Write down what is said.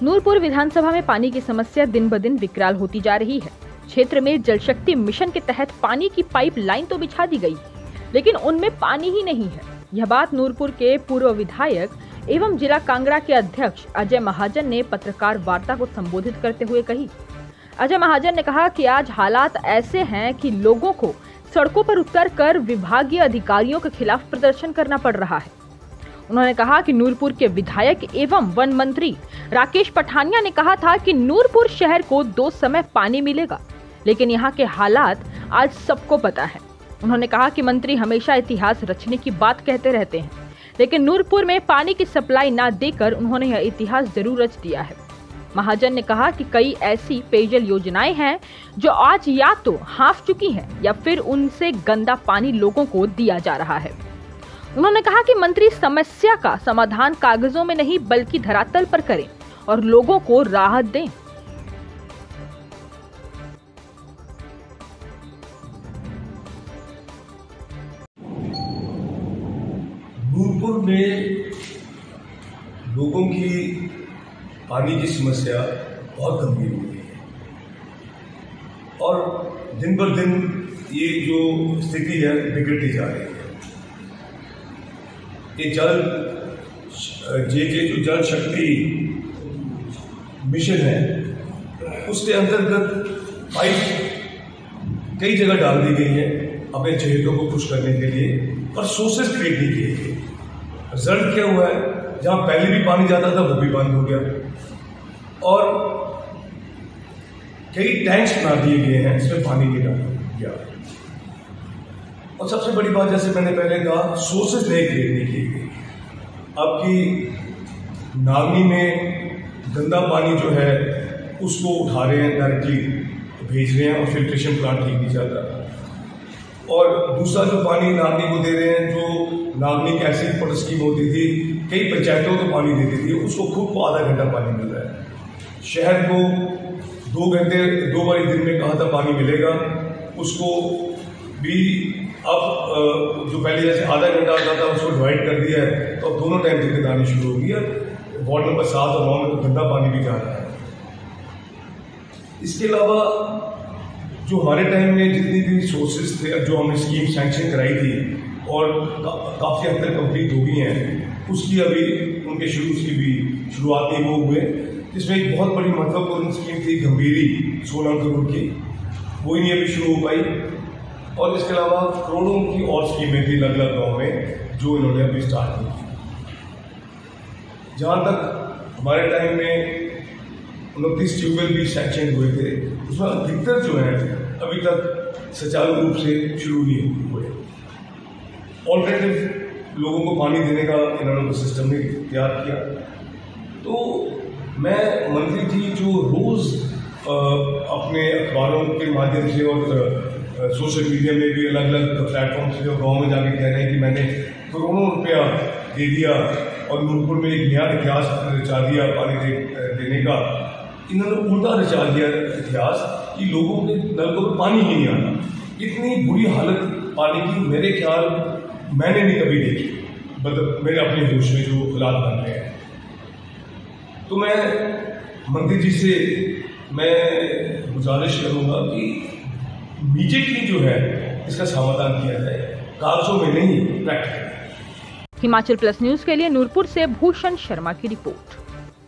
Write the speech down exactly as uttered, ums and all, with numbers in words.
नूरपुर विधानसभा में पानी की समस्या दिन ब दिन विकराल होती जा रही है। क्षेत्र में जल शक्ति मिशन के तहत पानी की पाइप लाइन तो बिछा दी गई, लेकिन उनमें पानी ही नहीं है। यह बात नूरपुर के पूर्व विधायक एवं जिला कांगड़ा के अध्यक्ष अजय महाजन ने पत्रकार वार्ता को संबोधित करते हुए कही। अजय महाजन ने कहा कि आज हालात ऐसे हैं कि लोगों को सड़कों पर उतरकर विभागीय अधिकारियों के खिलाफ प्रदर्शन करना पड़ रहा है। उन्होंने कहा कि नूरपुर के विधायक एवं वन मंत्री राकेश पठानिया ने कहा था कि नूरपुर शहर को दो समय पानी मिलेगा, लेकिन यहाँ के हालात आज सबको पता है। उन्होंने कहा कि मंत्री हमेशा इतिहास रचने की बात कहते रहते हैं, लेकिन नूरपुर में पानी की सप्लाई न देकर उन्होंने यह इतिहास जरूर रच दिया है। महाजन ने कहा कि कई ऐसी पेयजल योजनाएं हैं जो आज या तो हाफ चुकी हैं या फिर उनसे गंदा पानी लोगों को दिया जा रहा है। उन्होंने कहा कि मंत्री समस्या का समाधान कागजों में नहीं बल्कि धरातल पर करें और लोगों को राहत दें। नूरपुर में लोगों की पानी की समस्या बहुत गंभीर हो गई है और दिन ब दिन ये जो स्थिति है बिगड़ती जा रही है। ये जल जे के जो जल शक्ति मिशन है उसके अंतर्गत पाइप कई जगह डाल दी गई है अपने चहेतों को खुश करने के लिए, पर सोर्सेस क्रिएट नहीं किए गए। रिजल्ट क्या हुआ है, जहां पहले भी पानी जाता था वो भी बंद हो गया और कई टैंक्स बना दिए गए हैं जिसमें पानी नहीं डाला गया। और सबसे बड़ी बात, जैसे मैंने पहले कहा, सोर्सेज नए क्रिएट नहीं किए गए। आपकी नागनी में गंदा पानी जो है उसको उठा रहे हैं, डायरेक्टली भेज रहे हैं और फिल्ट्रेशन प्लांट ठीक नहीं चलता। और दूसरा जो पानी नागनी को दे रहे हैं, जो नागनी की एसिड वाटर स्कीम होती थी, कई पंचायतों को पानी देती थी, उसको खुद को आधा घंटा पानी मिल रहा है। शहर को दो घंटे दो बारी दिन में कहा था पानी मिलेगा, उसको भी अब जो पहले जैसे आधा घंटा आता था उसको डिवाइड कर दिया है, तो अब दोनों टाइम दिक्कत आनी शुरू हो गई है। वार्ड नंबर सात और नौ में तो गंदा पानी भी जा रहा है। इसके अलावा जो हमारे टाइम में जितनी भी सोर्सेज थे, जो हमने स्कीम सैंक्शन कराई थी और का, काफ़ी हद तक कंप्लीट हो गई हैं, उसकी अभी उनके शुरू उसकी भी शुरुआत नहीं वो हुए। इसमें एक बहुत बड़ी महत्वपूर्ण स्कीम थी गंभीरी सोलह करोड़ की, वो ही नहीं अभी शुरू हो पाई। और इसके अलावा करोड़ों की और स्कीमें थी अलग अलग गाँव में जो इन्होंने अभी स्टार्ट की। जहाँ तक हमारे टाइम में उनतीस ट्यूबवेल भी सैंक्शन हुए थे, उसमें अधिकतर जो है अभी तक सुचारू रूप से शुरू नहीं हुए। ऑल्टरनेटिव लोगों को पानी देने का इन्होंने सिस्टम नहीं तैयार किया। तो मैं मंत्री जी जो रोज़ अपने अखबारों के माध्यम से और सोशल मीडिया में भी अलग अलग प्लेटफॉर्म से जो गाँव में जाके कह रहे हैं कि मैंने करोड़ों रुपया दे दिया और नूरपुर में एक नया इतिहास रचा दिया पानी दे, देने का, इन्होंने उल्टा रचा दिया इतिहास कि लोगों के नलकों में पानी ही नहीं आता। इतनी बुरी हालत पानी की मेरे ख्याल मैंने नहीं कभी देखी, मतलब मेरे अपने होश में जो हालात बन रहे हैं। तो मैं मंत्री जी से मैं गुजारिश करूंगा कि इमीडिएटली जो है इसका समाधान किया जाए, कागजों में नहीं, प्रैक्टिकल। हिमाचल प्लस न्यूज के लिए नूरपुर से भूषण शर्मा की रिपोर्ट।